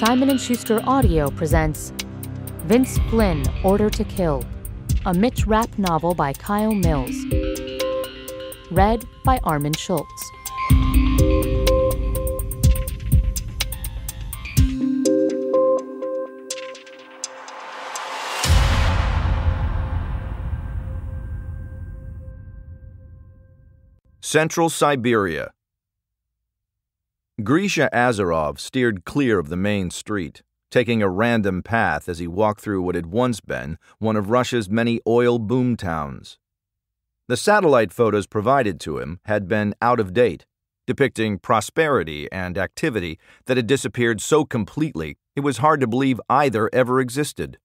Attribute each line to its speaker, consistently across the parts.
Speaker 1: Simon & Schuster Audio presents Vince Flynn, Order to Kill, a Mitch Rapp novel by Kyle Mills. Read by Armand Schultz.
Speaker 2: Central Siberia. Grisha Azarov steered clear of the main street, taking a random path as he walked through what had once been one of Russia's many oil boom towns. The satellite photos provided to him had been out of date, depicting prosperity and activity that had disappeared so completely it was hard to believe either ever existed.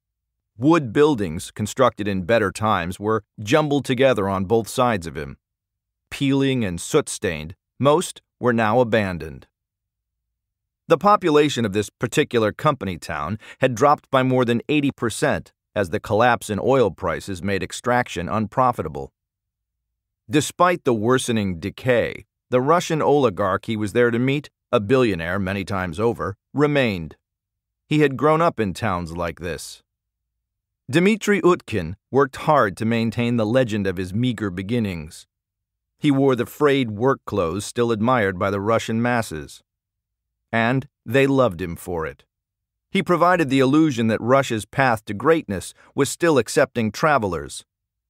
Speaker 2: Wood buildings constructed in better times were jumbled together on both sides of him. Peeling and soot-stained, most were now abandoned. The population of this particular company town had dropped by more than 80% as the collapse in oil prices made extraction unprofitable. Despite the worsening decay, the Russian oligarch he was there to meet, a billionaire many times over, remained. He had grown up in towns like this. Dmitry Utkin worked hard to maintain the legend of his meager beginnings. He wore the frayed work clothes still admired by the Russian masses. And they loved him for it. He provided the illusion that Russia's path to greatness was still accepting travelers.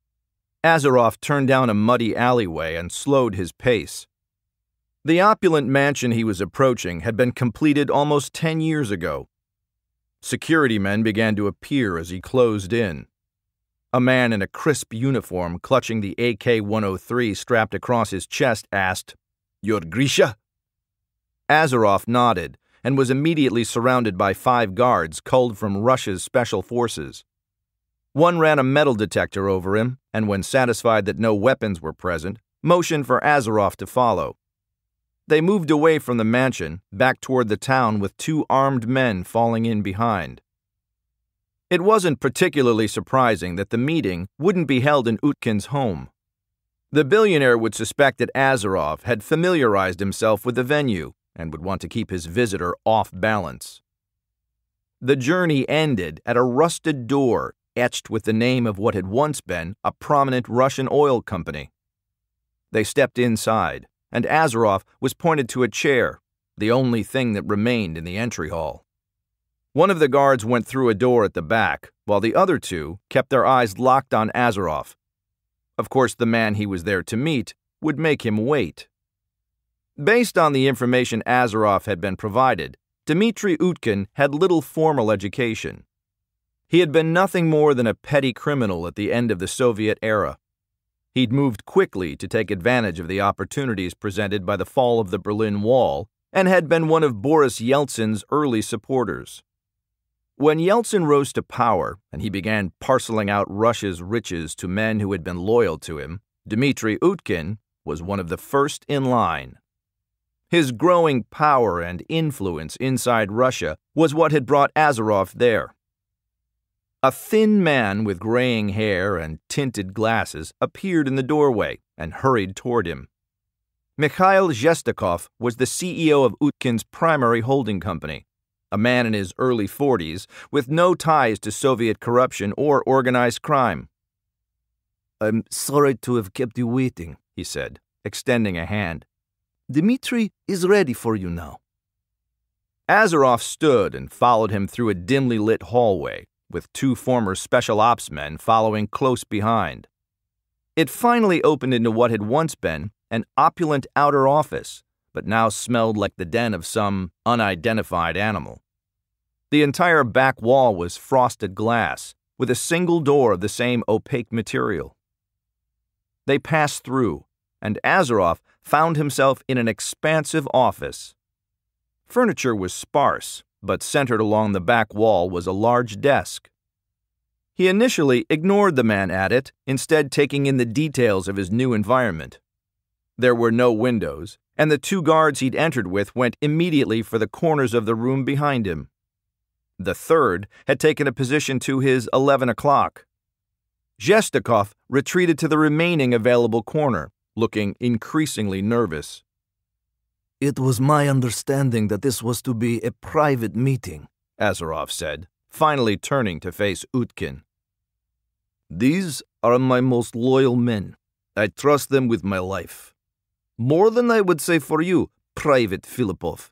Speaker 2: Azarov turned down a muddy alleyway and slowed his pace. The opulent mansion he was approaching had been completed almost 10 years ago. Security men began to appear as he closed in. A man in a crisp uniform clutching the AK-103 strapped across his chest asked, "You're Grisha?" Azarov nodded and was immediately surrounded by 5 guards culled from Russia's special forces. One ran a metal detector over him and, when satisfied that no weapons were present, motioned for Azarov to follow. They moved away from the mansion, back toward the town with 2 armed men falling in behind. It wasn't particularly surprising that the meeting wouldn't be held in Utkin's home. The billionaire would suspect that Azarov had familiarized himself with the venue and would want to keep his visitor off balance. The journey ended at a rusted door etched with the name of what had once been a prominent Russian oil company. They stepped inside, and Azarov was pointed to a chair, the only thing that remained in the entry hall. One of the guards went through a door at the back, while the other 2 kept their eyes locked on Azarov. Of course, the man he was there to meet would make him wait. Based on the information Azarov had been provided, Dmitry Utkin had little formal education. He had been nothing more than a petty criminal at the end of the Soviet era. He'd moved quickly to take advantage of the opportunities presented by the fall of the Berlin Wall and had been one of Boris Yeltsin's early supporters. When Yeltsin rose to power and he began parceling out Russia's riches to men who had been loyal to him, Dmitry Utkin was one of the first in line. His growing power and influence inside Russia was what had brought Azarov there. A thin man with graying hair and tinted glasses appeared in the doorway and hurried toward him. Mikhail Zhestakov was the CEO of Utkin's primary holding company, a man in his early 40s with no ties to Soviet corruption or organized crime. "I'm sorry to have kept you waiting," he said, extending a hand. "Dmitry is ready for you now." Azarov stood and followed him through a dimly lit hallway, with 2 former special ops men following close behind. It finally opened into what had once been an opulent outer office, but now smelled like the den of some unidentified animal. The entire back wall was frosted glass, with a single door of the same opaque material. They passed through, and Azarov found himself in an expansive office. Furniture was sparse, but centered along the back wall was a large desk. He initially ignored the man at it, instead taking in the details of his new environment. There were no windows, and the 2 guards he'd entered with went immediately for the corners of the room behind him. The 3rd had taken a position to his 11 o'clock. Zhestakov retreated to the remaining available corner, looking increasingly nervous.
Speaker 3: It was my understanding that this was to be a private meeting,
Speaker 2: Azarov said, finally turning to face Utkin.
Speaker 3: These are my most loyal men. I trust them with my life. More than I would say for you, Private Filipov.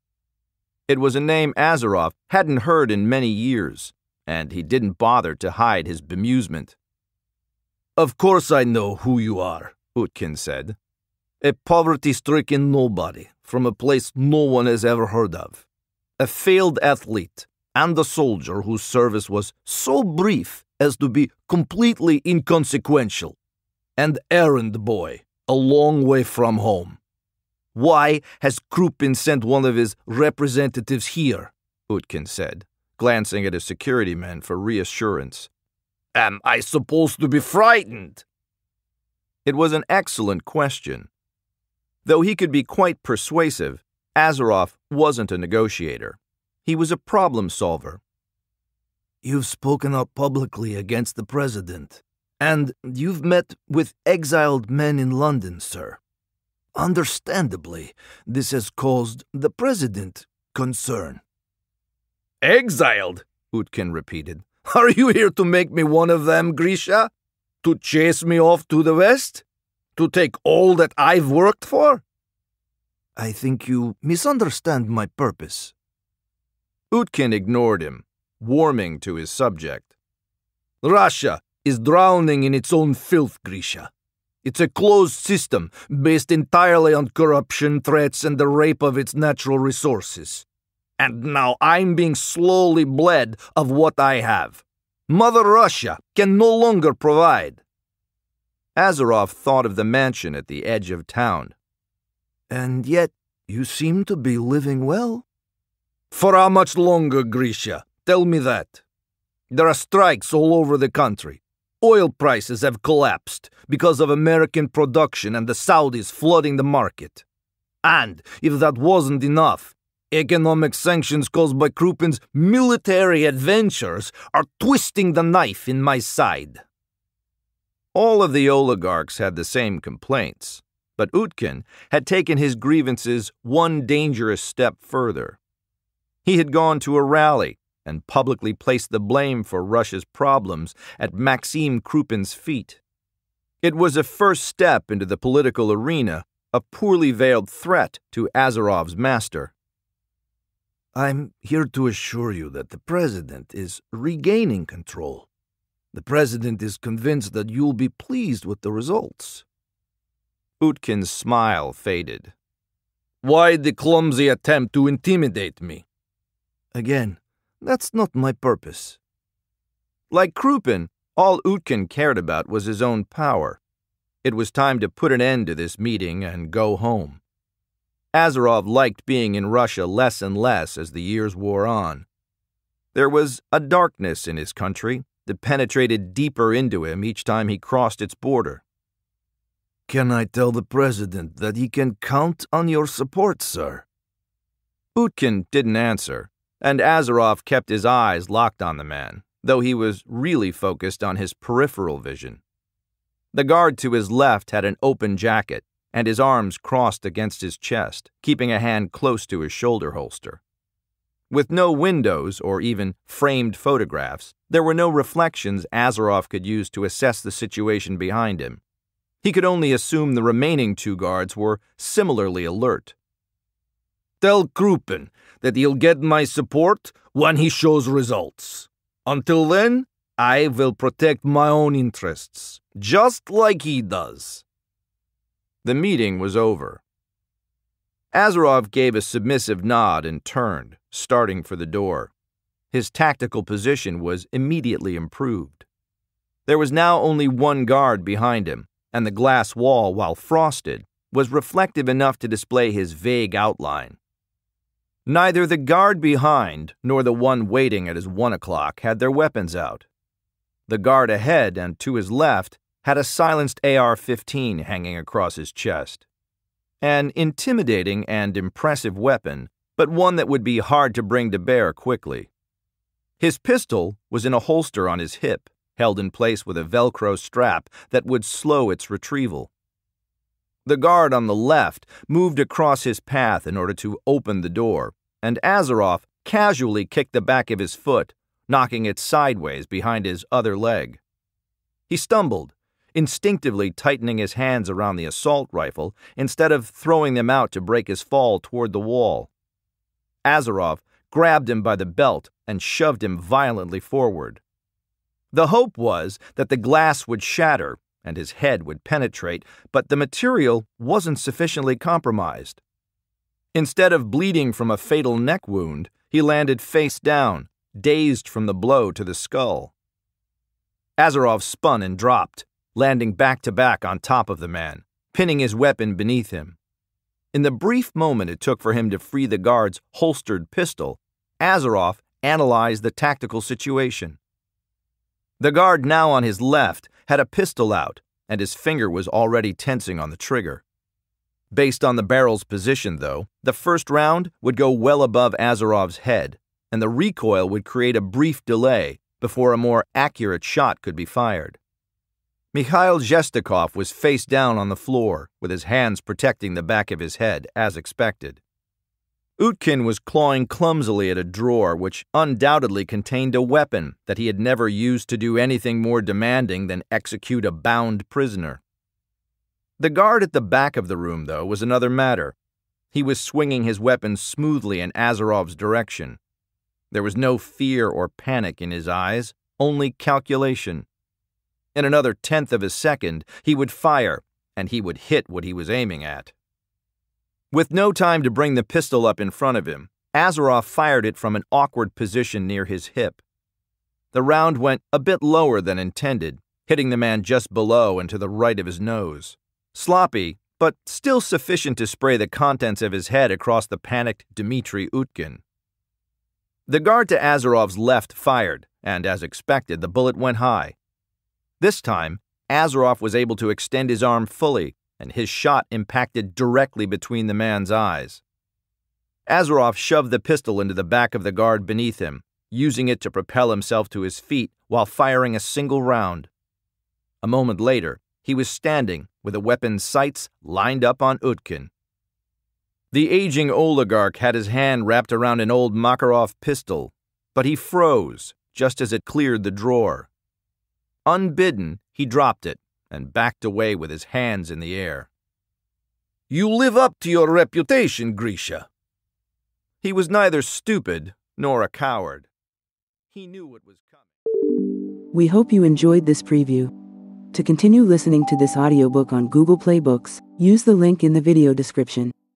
Speaker 2: It was a name Azarov hadn't heard in many years, and he didn't bother to hide his bemusement.
Speaker 3: Of course I know who you are,
Speaker 2: Utkin said.
Speaker 3: A poverty-stricken nobody from a place no one has ever heard of. A failed athlete and a soldier whose service was so brief as to be completely inconsequential. And errand boy, a long way from home. Why has Krupin sent one of his representatives here?
Speaker 2: Utkin said, glancing at his security men for reassurance.
Speaker 3: Am I supposed to be frightened?
Speaker 2: It was an excellent question. Though he could be quite persuasive, Azarov wasn't a negotiator. He was a problem solver.
Speaker 3: You've spoken out publicly against the president, and you've met with exiled men in London, sir. Understandably, this has caused the president concern.
Speaker 2: Exiled? Utkin repeated.
Speaker 3: Are you here to make me one of them, Grisha? To chase me off to the west? To take all that I've worked for? I think you misunderstand my purpose.
Speaker 2: Utkin ignored him, warming to his subject.
Speaker 3: Russia is drowning in its own filth, Grisha. It's a closed system based entirely on corruption, threats, and the rape of its natural resources. And now I'm being slowly bled of what I have. Mother Russia can no longer provide.
Speaker 2: Azarov thought of the mansion at the edge of town.
Speaker 3: And yet you seem to be living well. For how much longer, Grisha? Tell me that. There are strikes all over the country. Oil prices have collapsed because of American production and the Saudis flooding the market. And if that wasn't enough, economic sanctions caused by Krupin's military adventures are twisting the knife in my side.
Speaker 2: All of the oligarchs had the same complaints, but Utkin had taken his grievances one dangerous step further. He had gone to a rally and publicly placed the blame for Russia's problems at Maxim Krupin's feet. It was a first step into the political arena, a poorly veiled threat to Azarov's master.
Speaker 3: I'm here to assure you that the president is regaining control. The president is convinced that you'll be pleased with the results.
Speaker 2: Utkin's smile faded.
Speaker 3: Why the clumsy attempt to intimidate me? Again, that's not my purpose.
Speaker 2: Like Krupin, all Utkin cared about was his own power. It was time to put an end to this meeting and go home. Azarov liked being in Russia less and less as the years wore on. There was a darkness in his country that penetrated deeper into him each time he crossed its border.
Speaker 3: Can I tell the president that he can count on your support, sir?
Speaker 2: Utkin didn't answer, and Azarov kept his eyes locked on the man, though he was really focused on his peripheral vision. The guard to his left had an open jacket, and his arms crossed against his chest, keeping a hand close to his shoulder holster. With no windows or even framed photographs, there were no reflections Azarov could use to assess the situation behind him. He could only assume the remaining two guards were similarly alert.
Speaker 3: Tell Krupin that he'll get my support when he shows results. Until then, I will protect my own interests, just like he does.
Speaker 2: The meeting was over. Azarov gave a submissive nod and turned, starting for the door. His tactical position was immediately improved. There was now only one guard behind him, and the glass wall, while frosted, was reflective enough to display his vague outline. Neither the guard behind nor the one waiting at his 1 o'clock had their weapons out. The guard ahead and to his left had a silenced AR-15 hanging across his chest. An intimidating and impressive weapon, but one that would be hard to bring to bear quickly. His pistol was in a holster on his hip, held in place with a Velcro strap that would slow its retrieval. The guard on the left moved across his path in order to open the door, and Azarov casually kicked the back of his foot, knocking it sideways behind his other leg. He stumbled, instinctively tightening his hands around the assault rifle instead of throwing them out to break his fall toward the wall. Azarov grabbed him by the belt and shoved him violently forward. The hope was that the glass would shatter and his head would penetrate, but the material wasn't sufficiently compromised. Instead of bleeding from a fatal neck wound, he landed face down, dazed from the blow to the skull. Azarov spun and dropped, landing back-to-back on top of the man, pinning his weapon beneath him. In the brief moment it took for him to free the guard's holstered pistol, Azarov analyzed the tactical situation. The guard now on his left had a pistol out, and his finger was already tensing on the trigger. Based on the barrel's position, though, the first round would go well above Azarov's head, and the recoil would create a brief delay before a more accurate shot could be fired. Mikhail Zhestakov was face down on the floor, with his hands protecting the back of his head, as expected. Utkin was clawing clumsily at a drawer which undoubtedly contained a weapon that he had never used to do anything more demanding than execute a bound prisoner. The guard at the back of the room, though, was another matter. He was swinging his weapon smoothly in Azarov's direction. There was no fear or panic in his eyes, only calculation. In another tenth of a second, he would fire, and he would hit what he was aiming at. With no time to bring the pistol up in front of him, Azarov fired it from an awkward position near his hip. The round went a bit lower than intended, hitting the man just below and to the right of his nose. Sloppy, but still sufficient to spray the contents of his head across the panicked Dmitry Utkin. The guard to Azarov's left fired, and as expected, the bullet went high. This time, Azarov was able to extend his arm fully, and his shot impacted directly between the man's eyes. Azarov shoved the pistol into the back of the guard beneath him, using it to propel himself to his feet while firing a single round. A moment later, he was standing with the weapon's sights lined up on Utkin. The aging oligarch had his hand wrapped around an old Makarov pistol, but he froze just as it cleared the drawer. Unbidden, he dropped it and backed away with his hands in the air.
Speaker 3: You live up to your reputation, Grisha.
Speaker 2: He was neither stupid nor a coward. He knew what was coming.
Speaker 4: We hope you enjoyed this preview. To continue listening to this audiobook on Google Play Books, use the link in the video description.